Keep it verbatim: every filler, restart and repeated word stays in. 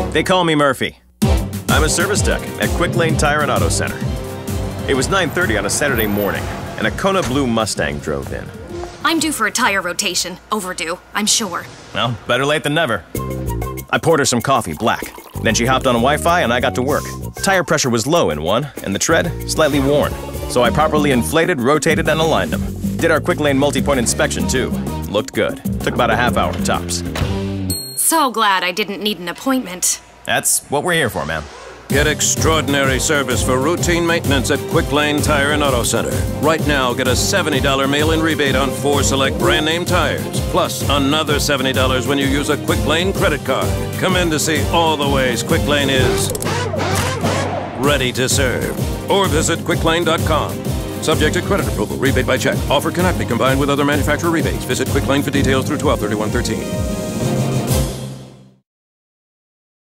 They call me Murphy. I'm a service tech at Quick Lane Tire and Auto Center. It was nine thirty on a Saturday morning, and a Kona Blue Mustang drove in. I'm due for a tire rotation. Overdue, I'm sure. Well, better late than never. I poured her some coffee, black. Then she hopped on Wi-Fi and I got to work. Tire pressure was low in one, and the tread slightly worn. So I properly inflated, rotated, and aligned them. Did our Quick Lane multi-point inspection too. Looked good. Took about a half hour tops. So glad I didn't need an appointment. That's what we're here for, ma'am. Get extraordinary service for routine maintenance at Quick Lane Tire and Auto Center. Right now, get a seventy dollar mail-in rebate on four select brand-name tires, plus another seventy dollars when you use a Quick Lane credit card. Come in to see all the ways Quick Lane is ready to serve. Or visit quick lane dot com. Subject to credit approval. Rebate by check. Offer cannot be combined with other manufacturer rebates. Visit Quick Lane for details through twelve thirty-one thirteen.